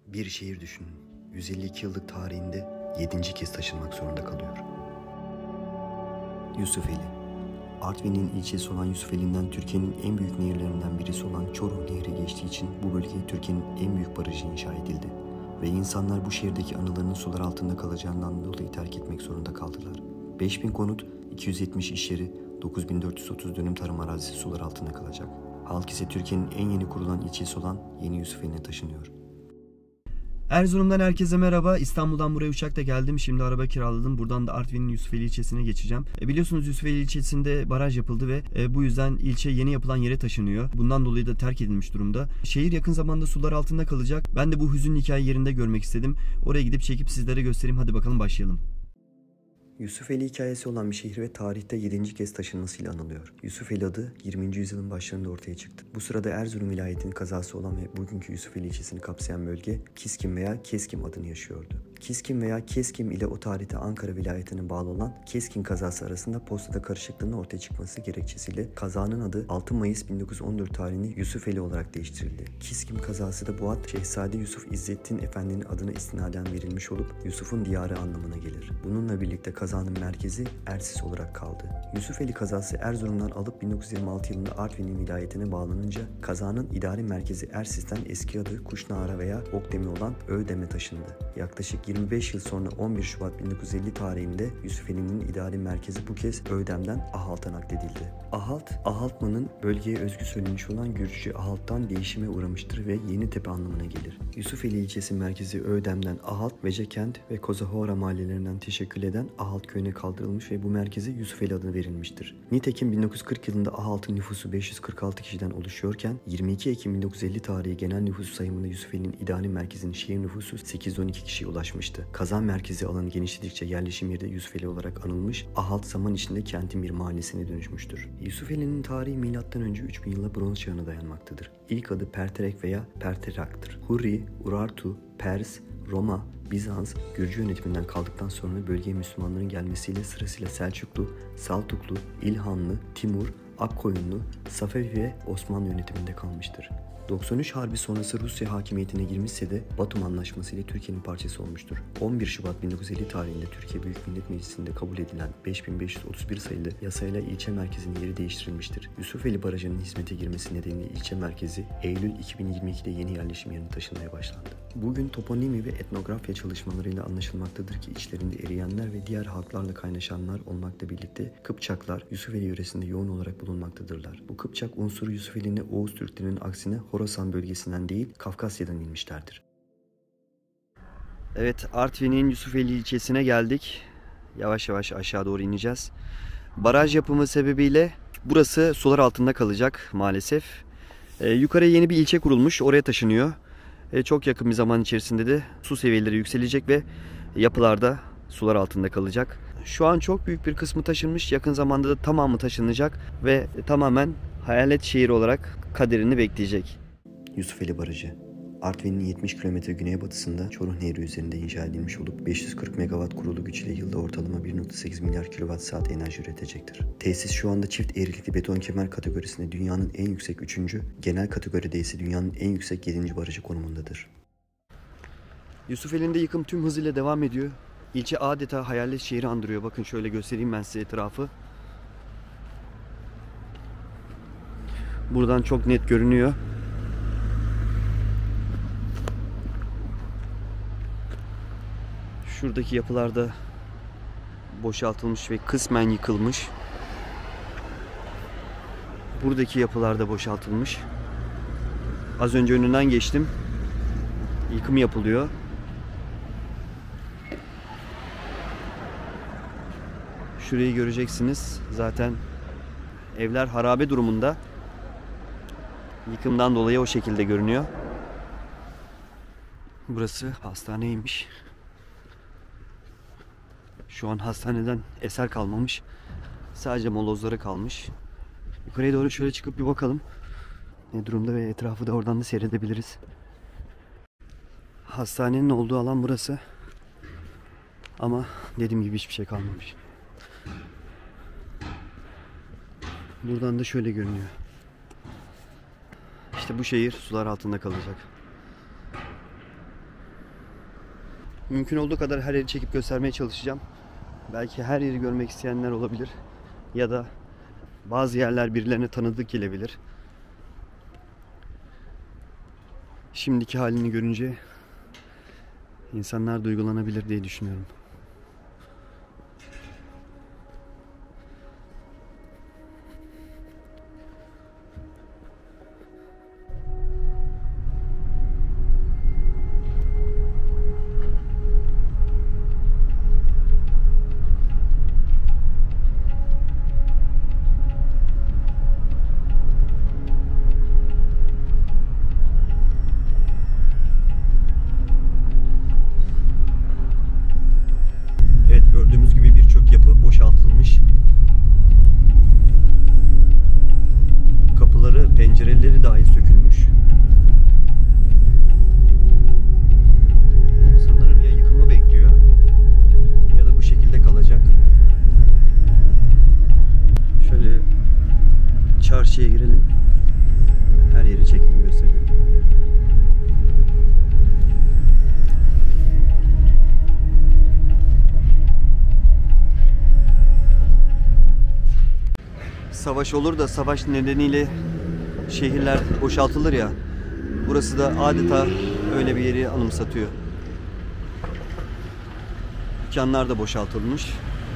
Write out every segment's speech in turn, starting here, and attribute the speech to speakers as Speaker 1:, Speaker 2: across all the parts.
Speaker 1: Bir şehir düşünün. 152 yıllık tarihinde 7. kez taşınmak zorunda kalıyor. Yusufeli. Artvin'in ilçesi olan Yusufeli'nden Türkiye'nin en büyük nehirlerinden birisi olan Çoruh Nehri geçtiği için bu bölgeye Türkiye'nin en büyük barajı inşa edildi. Ve insanlar bu şehirdeki anılarının sular altında kalacağından dolayı terk etmek zorunda kaldılar. 5000 konut, 270 iş yeri, 9430 dönüm tarım arazisi sular altında kalacak. Halk ise Türkiye'nin en yeni kurulan ilçesi olan Yeni Yusufeli'ne taşınıyor.
Speaker 2: Erzurum'dan herkese merhaba. İstanbul'dan buraya uçakla geldim. Şimdi araba kiraladım. Buradan da Artvin'in Yusufeli ilçesine geçeceğim. Biliyorsunuz Yusufeli ilçesinde baraj yapıldı ve bu yüzden ilçe yeni yapılan yere taşınıyor. Bundan dolayı da terk edilmiş durumda. Şehir yakın zamanda sular altında kalacak. Ben de bu hüzünlü hikayeyi yerinde görmek istedim. Oraya gidip çekip sizlere göstereyim. Hadi bakalım başlayalım.
Speaker 1: Yusufeli hikayesi olan bir şehir ve tarihte 7. kez taşınmasıyla anılıyor. Yusufeli adı 20. yüzyılın başlarında ortaya çıktı. Bu sırada Erzurum vilayetinin kazası olan ve bugünkü Yusufeli ilçesini kapsayan bölge Kiskim veya Keskim adını yaşıyordu. Kiskim veya Keskim ile o tarihte Ankara vilayetine bağlı olan Keskin kazası arasında postada karışıklığın ortaya çıkması gerekçesiyle kazanın adı 6 Mayıs 1914 tarihini Yusufeli olarak değiştirildi. Kiskim kazası da bu ad Şehzade Yusuf İzzettin Efendi'nin adına istinaden verilmiş olup Yusuf'un diyarı anlamına gelir. Bununla birlikte kazanın merkezi Ersis olarak kaldı. Yusufeli kazası Erzurum'dan alıp 1926 yılında Artvin'in vilayetine bağlanınca kazanın idari merkezi Ersis'ten eski adı Kuşnara veya Okdemir olan Öğdem'e taşındı. Yaklaşık 25 yıl sonra 11 Şubat 1950 tarihinde Yusufeli'nin idari merkezi bu kez Öğdem'den Ahalt'a nakledildi. Ahaltmanın bölgeye özgü söylenişi olan Gürcüce Ahalt'tan değişime uğramıştır ve Yenitepe anlamına gelir. Yusufeli ilçesi merkezi Öğdem'den Ahalt, Vecekent ve Kozahora mahallelerinden teşekkül eden Ahalt köyüne kaldırılmış ve bu merkeze Yusufeli adı verilmiştir. Nitekim 1940 yılında Ahalt'ın nüfusu 546 kişiden oluşuyorken 22 Ekim 1950 tarihi genel nüfus sayımında Yusufeli'nin idari merkezinin şehir nüfusu 812 kişiye ulaşmıştı. Kazan merkezi alanı genişledikçe yerleşim yeri de Yusufeli olarak anılmış, Ahalt zaman içinde kentin bir mahallesine dönüşmüştür. Yusufeli'nin tarihi M.Ö. 3000 yıla Bronz çağına dayanmaktadır. İlk adı Perterek veya Perterak'tır. Hurri, Urartu, Pers, Roma, Bizans, Gürcü yönetiminden kaldıktan sonra bölgeye Müslümanların gelmesiyle sırasıyla Selçuklu, Saltuklu, İlhanlı, Timur, Akkoyunlu, Safevi ve Osmanlı yönetiminde kalmıştır. 93 Harbi sonrası Rusya hakimiyetine girmişse de Batum Anlaşması ile Türkiye'nin parçası olmuştur. 11 Şubat 1950 tarihinde Türkiye Büyük Millet Meclisi'nde kabul edilen 5531 sayılı yasayla ilçe merkezinin yeri değiştirilmiştir. Yusufeli Barajı'nın hizmete girmesi nedeniyle ilçe merkezi Eylül 2022'de yeni yerleşim yerine taşınmaya başlandı. Bugün toponimi ve etnografya çalışmalarıyla anlaşılmaktadır ki içlerinde eriyenler ve diğer halklarla kaynaşanlar olmakla birlikte Kıpçaklar Yusufeli yöresinde yoğun olarak bulunmaktadırlar. Bu Kıpçak unsuru Yusufeli'ne Oğuz Türklerinin aksine Horasan bölgesinden değil Kafkasya'dan inmişlerdir. Evet, Artvin'in Yusufeli ilçesine geldik. Yavaş yavaş aşağı doğru ineceğiz. Baraj yapımı sebebiyle burası sular altında kalacak maalesef. Yukarıya yeni bir ilçe kurulmuş, oraya taşınıyor. Çok yakın bir zaman içerisinde de su seviyeleri yükselecek ve yapılar da sular altında kalacak. Şu an çok büyük bir kısmı taşınmış, yakın zamanda da tamamı taşınacak ve tamamen hayalet şehir olarak kaderini bekleyecek. Yusufeli Barajı Artvin'in 70 km güneybatısında Çoruh Nehri üzerinde inşa edilmiş olup 540 MW kurulu güçle yılda ortalama 1.8 milyar kWh enerji üretecektir. Tesis şu anda çift eğrilikli beton kemer kategorisinde dünyanın en yüksek 3. genel kategoride ise dünyanın en yüksek 7. barajı konumundadır.
Speaker 2: Yusufeli'nde yıkım tüm hızıyla devam ediyor. İlçe adeta hayalet şehri andırıyor. Bakın şöyle göstereyim ben size etrafı. Buradan çok net görünüyor. Şuradaki yapılar da boşaltılmış ve kısmen yıkılmış. Buradaki yapılar da boşaltılmış. Az önce önünden geçtim. Yıkım yapılıyor. Şurayı göreceksiniz. Zaten evler harabe durumunda. Yıkımdan dolayı o şekilde görünüyor. Burası hastaneymiş. Şu an hastaneden eser kalmamış. Sadece molozları kalmış. Yukarıya doğru şöyle çıkıp bir bakalım ne durumda ve etrafı da oradan da seyredebiliriz. Hastanenin olduğu alan burası. Ama dediğim gibi hiçbir şey kalmamış. Buradan da şöyle görünüyor. İşte bu şehir sular altında kalacak. Mümkün olduğu kadar her yeri çekip göstermeye çalışacağım. Belki her yeri görmek isteyenler olabilir. Ya da bazı yerler birilerine tanıdık gelebilir. Şimdiki halini görünce insanlar duygulanabilir diye düşünüyorum. Gördüğümüz gibi birçok yapı boşaltılmış. Kapıları, pencereleri dahi sökülmüş. Sanırım ya yıkımı bekliyor ya da bu şekilde kalacak. Şöyle çarşıya girelim. Her yeri çekelim, gösterelim. Savaş olur da savaş nedeniyle şehirler boşaltılır ya. Burası da adeta öyle bir yeri anımsatıyor. Dükkanlar da boşaltılmış.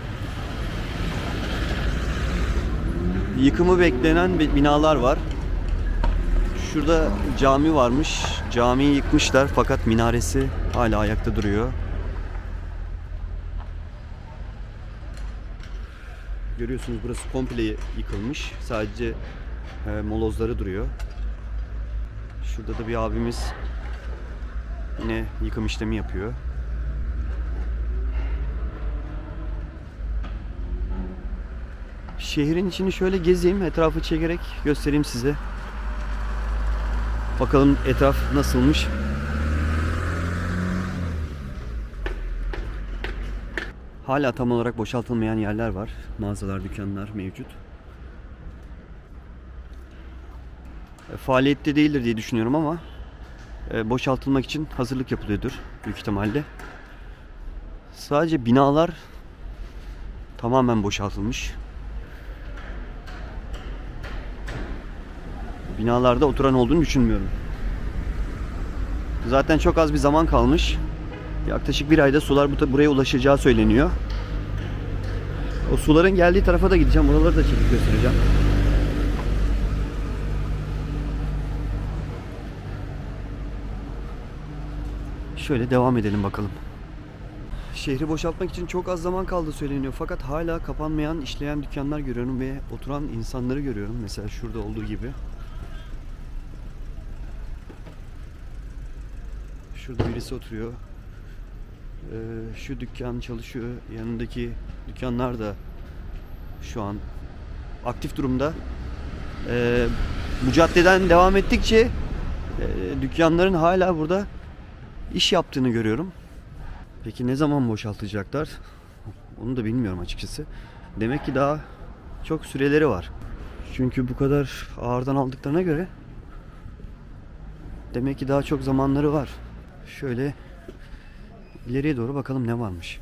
Speaker 2: Yıkımı beklenen binalar var. Şurada cami varmış. Camiyi yıkmışlar fakat minaresi hala ayakta duruyor. Görüyorsunuz burası komple yıkılmış. Sadece molozları duruyor. Şurada da bir abimiz yine yıkım işlemi yapıyor. Şehrin içini şöyle gezeyim, etrafı çekerek göstereyim size. Bakalım etraf nasılmış. Hala tam olarak boşaltılmayan yerler var. Mağazalar, dükkanlar mevcut. Faaliyette değildir diye düşünüyorum ama boşaltılmak için hazırlık yapılıyordur büyük ihtimalle. Sadece binalar tamamen boşaltılmış. Binalarda oturan olduğunu düşünmüyorum. Zaten çok az bir zaman kalmış. Yaklaşık bir ayda sular buraya ulaşacağı söyleniyor. O suların geldiği tarafa da gideceğim. Oraları da çekip göstereceğim. Şöyle devam edelim bakalım. Şehri boşaltmak için çok az zaman kaldı söyleniyor. Fakat hala kapanmayan, işleyen dükkanlar görüyorum ve oturan insanları görüyorum. Mesela şurada olduğu gibi. Şurada birisi oturuyor. Şu dükkan çalışıyor. Yanındaki dükkanlar da şu an aktif durumda. Bu caddeden devam ettikçe dükkanların hala burada iş yaptığını görüyorum. Peki ne zaman boşaltacaklar? Onu da bilmiyorum açıkçası. Demek ki daha çok süreleri var. Çünkü bu kadar ağırdan aldıklarına göre demek ki daha çok zamanları var. Şöyle ileriye doğru bakalım ne varmış.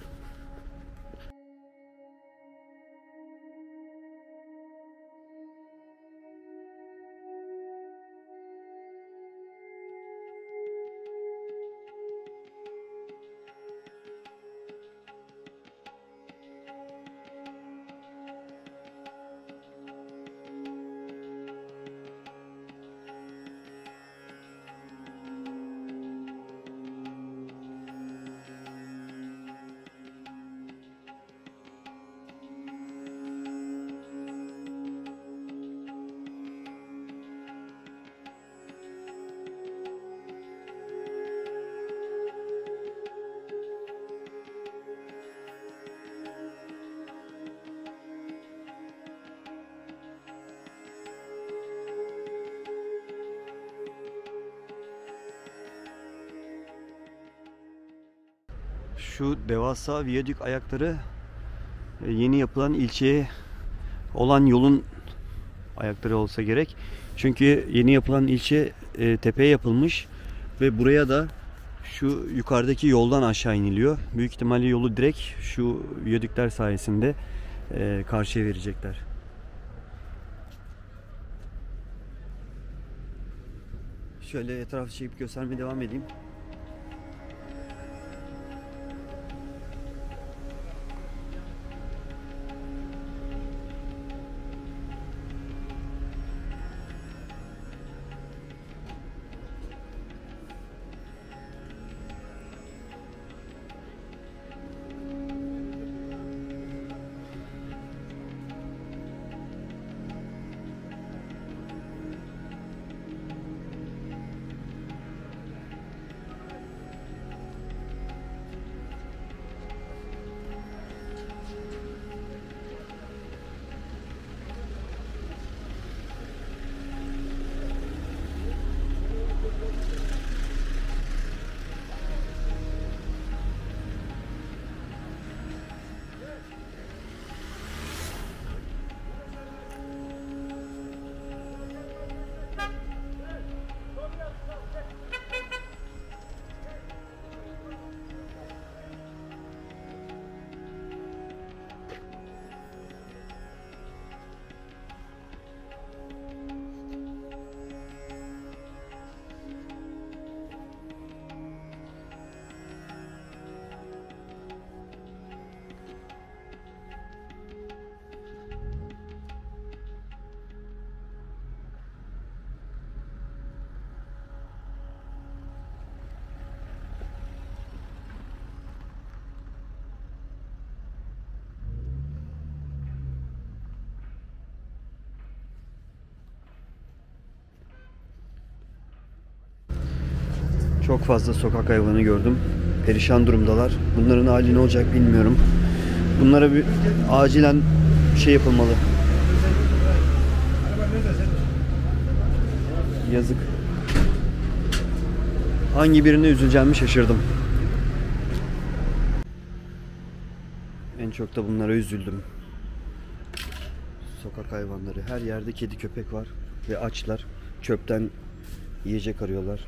Speaker 2: Şu devasa viyadük ayakları yeni yapılan ilçeye olan yolun ayakları olsa gerek. Çünkü yeni yapılan ilçe tepeye yapılmış ve buraya da Şu yukarıdaki yoldan aşağı iniliyor. Büyük ihtimalle yolu direkt şu viyadükler sayesinde karşıya verecekler. Şöyle etrafı çekip göstermeye devam edeyim. Çok fazla sokak hayvanı gördüm. Perişan durumdalar. Bunların hali ne olacak bilmiyorum. Bunlara bir acilen şey yapılmalı. Yazık. Hangi birine üzüleceğimi şaşırdım. En çok da bunlara üzüldüm. Sokak hayvanları. Her yerde kedi köpek var. Ve açlar. Çöpten yiyecek arıyorlar.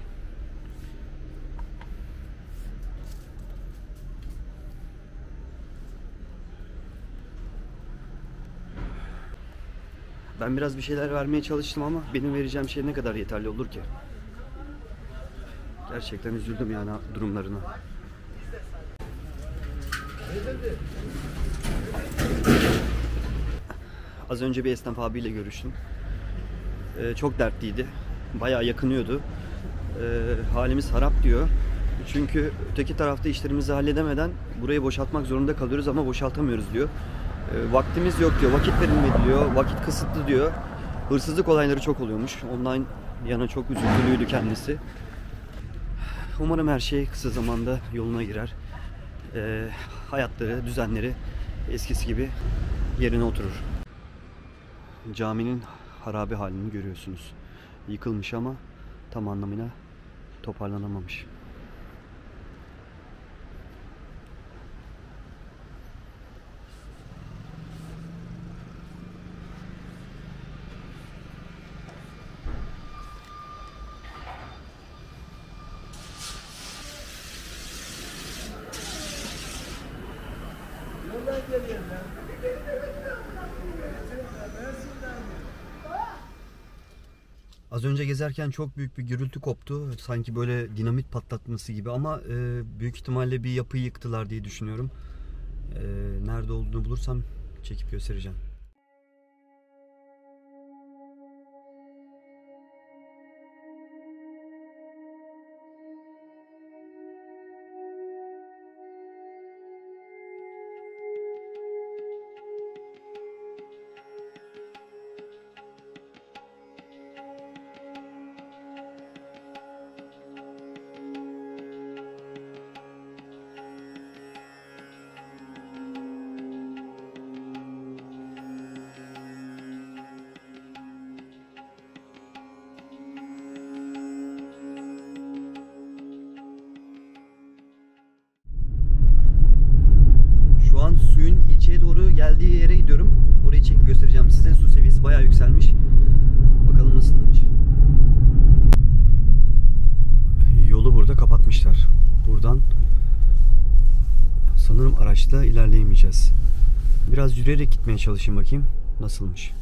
Speaker 2: Ben biraz bir şeyler vermeye çalıştım ama benim vereceğim şey ne kadar yeterli olur ki? Gerçekten üzüldüm yani durumlarına. Az önce bir esnaf abiyle görüştüm. Çok dertliydi. Bayağı yakınıyordu. Halimiz harap diyor. Çünkü öteki tarafta işlerimizi halledemeden burayı boşaltmak zorunda kalıyoruz ama boşaltamıyoruz diyor. Vaktimiz yok diyor, vakit verilmedi diyor, vakit kısıtlı diyor. Hırsızlık olayları çok oluyormuş. Ondan yana çok üzüntülüydü kendisi. Umarım her şey kısa zamanda yoluna girer. Hayatları, düzenleri eskisi gibi yerine oturur. Caminin harabe halini görüyorsunuz. Yıkılmış ama tam anlamıyla toparlanamamış. Az önce gezerken çok büyük bir gürültü koptu. Sanki böyle dinamit patlatması gibi ama büyük ihtimalle bir yapıyı yıktılar diye düşünüyorum. Nerede olduğunu bulursam çekip göstereceğim. Suyun ilçeye doğru geldiği yere gidiyorum. Orayı çekip göstereceğim size. Su seviyesi bayağı yükselmiş. Bakalım nasılmış. Yolu burada kapatmışlar. sanırım araçla ilerleyemeyeceğiz. Biraz yürüyerek gitmeye çalışayım, bakayım nasılmış.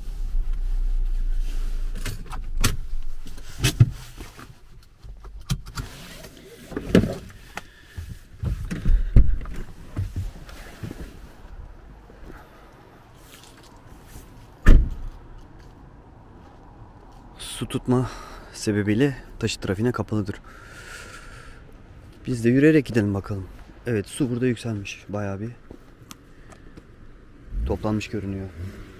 Speaker 2: Su tutma sebebiyle taşıt trafiğine kapalıdır. Biz de yürüyerek gidelim bakalım. Evet, su burada yükselmiş. Bayağı bir toplanmış görünüyor.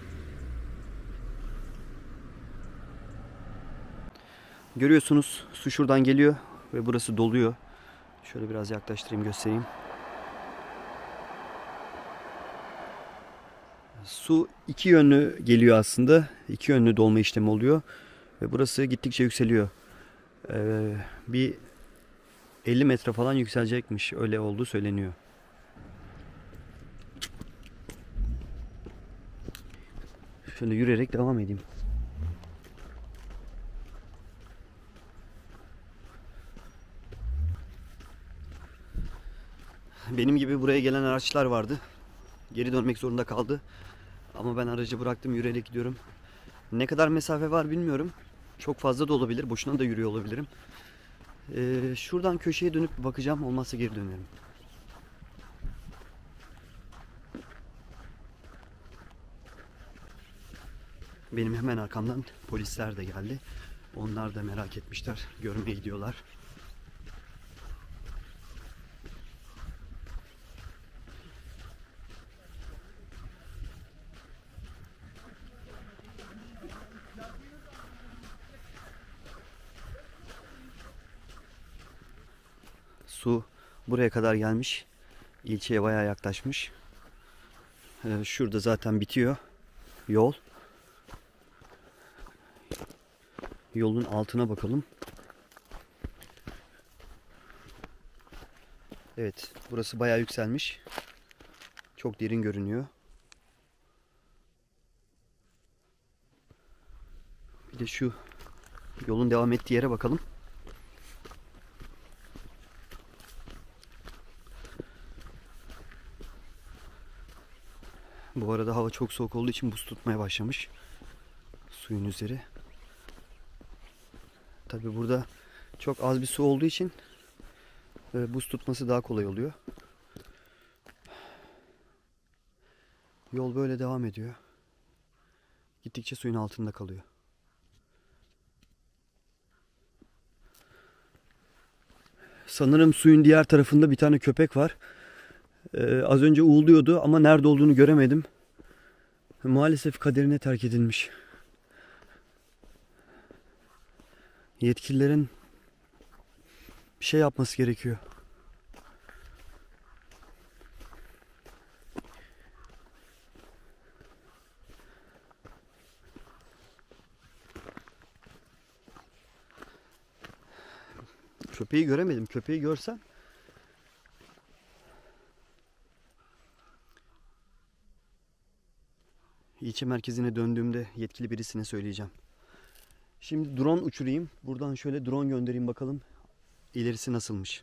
Speaker 2: Görüyorsunuz, su şuradan geliyor ve burası doluyor. Şöyle biraz yaklaştırayım, göstereyim. Su iki yönlü geliyor aslında. İki yönlü dolma işlemi oluyor. Ve burası gittikçe yükseliyor. Bir 50 metre falan yükselecekmiş. Öyle olduğu söyleniyor. Şöyle yürüyerek devam edeyim. Benim gibi buraya gelen araçlar vardı. Geri dönmek zorunda kaldı. Ama ben aracı bıraktım, yürüyerek gidiyorum. Ne kadar mesafe var bilmiyorum. Çok fazla da olabilir. Boşuna da yürüyor olabilirim. Şuradan köşeye dönüp bakacağım. Olmazsa geri dönerim. Benim hemen arkamdan polisler de geldi. Onlar da merak etmişler. Görmeye gidiyorlar. Su buraya kadar gelmiş. İlçeye bayağı yaklaşmış. Şurada zaten bitiyor yol. Yolun altına bakalım. Evet, burası bayağı yükselmiş. Çok derin görünüyor. Bir de şu yolun devam ettiği yere bakalım. Bu arada hava çok soğuk olduğu için buz tutmaya başlamış. Suyun üzeri. Tabii burada çok az bir su olduğu için buz tutması daha kolay oluyor. Yol böyle devam ediyor. Gittikçe suyun altında kalıyor. Sanırım suyun diğer tarafında bir tane köpek var. Az önce uğulduyordu ama nerede olduğunu göremedim. Maalesef kaderine terk edilmiş. Yetkililerin bir şey yapması gerekiyor. Köpeği göremedim. Köpeği görsem ilçe merkezine döndüğümde yetkili birisine söyleyeceğim. Şimdi drone uçurayım. Buradan şöyle drone göndereyim bakalım ilerisi nasılmış.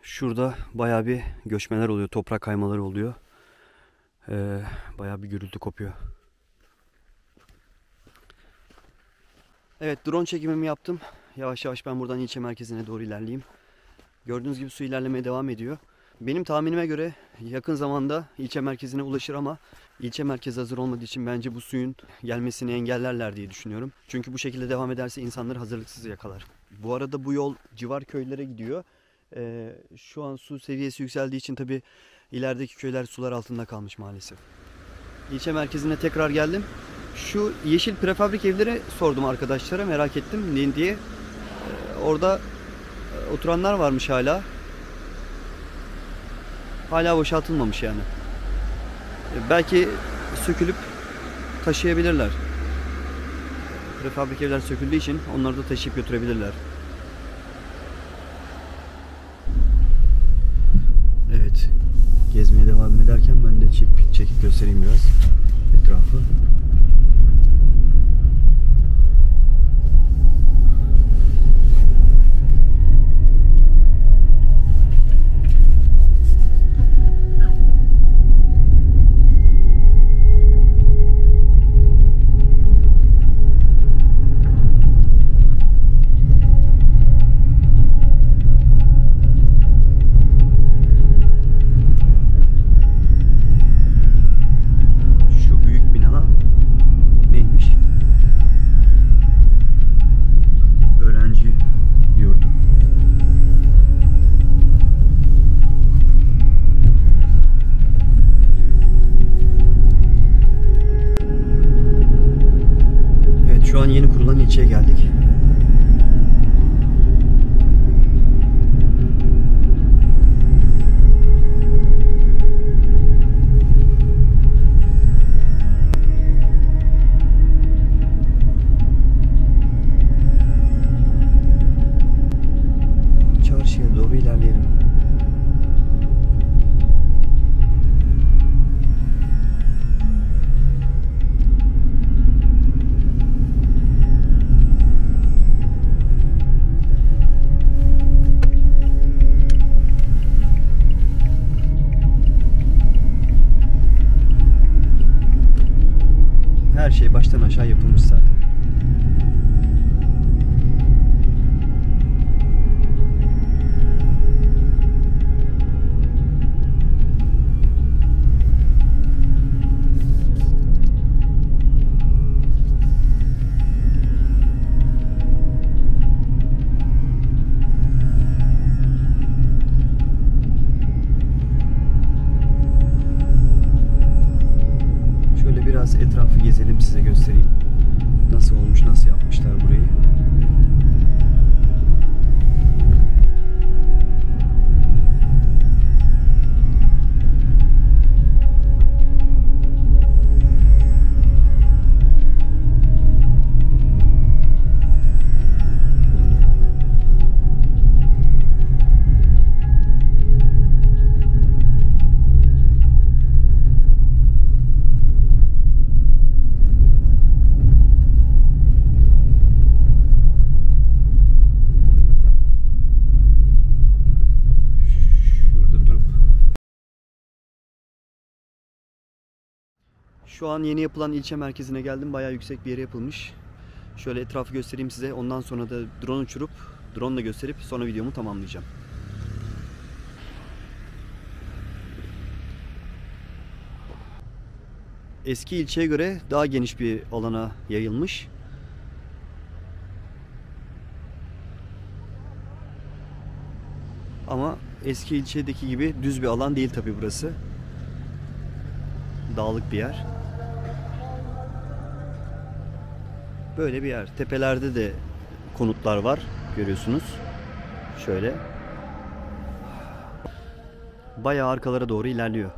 Speaker 2: Şurada bayağı bir göçmeler oluyor, toprak kaymaları oluyor. Bayağı bir gürültü kopuyor. Evet, drone çekimimi yaptım. Yavaş yavaş ben buradan ilçe merkezine doğru ilerleyeyim. Gördüğünüz gibi su ilerlemeye devam ediyor. Benim tahminime göre yakın zamanda ilçe merkezine ulaşır ama ilçe merkezi hazır olmadığı için bence bu suyun gelmesini engellerler diye düşünüyorum. Çünkü bu şekilde devam ederse insanları hazırlıksız yakalar. Bu arada bu yol civar köylere gidiyor. Şu an su seviyesi yükseldiği için tabii ilerideki köyler sular altında kalmış maalesef. İlçe merkezine tekrar geldim. Şu yeşil prefabrik evlere sordum arkadaşlara, merak ettim ne diye. Orada oturanlar varmış hala. Hala boşaltılmamış yani. Belki sökülüp taşıyabilirler. Prefabrik evler söküldüğü için onları da taşıyıp götürebilirler. Evet. Gezmeye devam ederken ben de çekip göstereyim biraz etrafı. Şu an yeni kurulan ilçeye geldik. Çarşıya doğru ilerleyelim. Her şey baştan aşağı yapılmış zaten. Biraz etrafı gezelim, size göstereyim. Nasıl olmuş, nasıl yapmışlar burayı. Şu an yeni yapılan ilçe merkezine geldim. Bayağı yüksek bir yere yapılmış. Şöyle etrafı göstereyim size. Ondan sonra da drone uçurup, drone ile gösterip sonra videomu tamamlayacağım. Eski ilçeye göre daha geniş bir alana yayılmış. Ama eski ilçedeki gibi düz bir alan değil tabii burası. Dağlık bir yer. Böyle bir yer. Tepelerde de konutlar var. Görüyorsunuz. Şöyle. Bayağı arkalara doğru ilerliyor.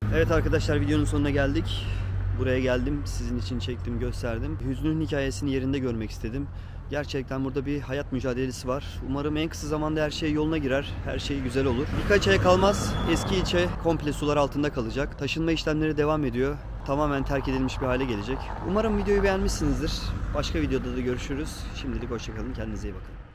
Speaker 2: Evet arkadaşlar, videonun sonuna geldik. Buraya geldim, sizin için çektim, gösterdim. Hüznü'nün hikayesini yerinde görmek istedim. Gerçekten burada bir hayat mücadelesi var. Umarım en kısa zamanda her şey yoluna girer, her şey güzel olur. Birkaç ay kalmaz, eski ilçe komple sular altında kalacak. Taşınma işlemleri devam ediyor. Tamamen terk edilmiş bir hale gelecek. Umarım videoyu beğenmişsinizdir. Başka videoda da görüşürüz. Şimdilik hoşça kalın, kendinize iyi bakın.